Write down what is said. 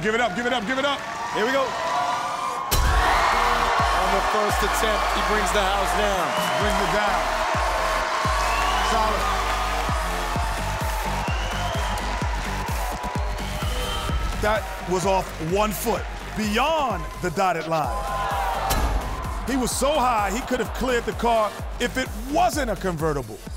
give it up, give it up, give it up. Here we go. On the first attempt, he brings the house down. Brings it down. Solid. That was off 1 foot, beyond the dotted line. He was so high, he could have cleared the car if it wasn't a convertible.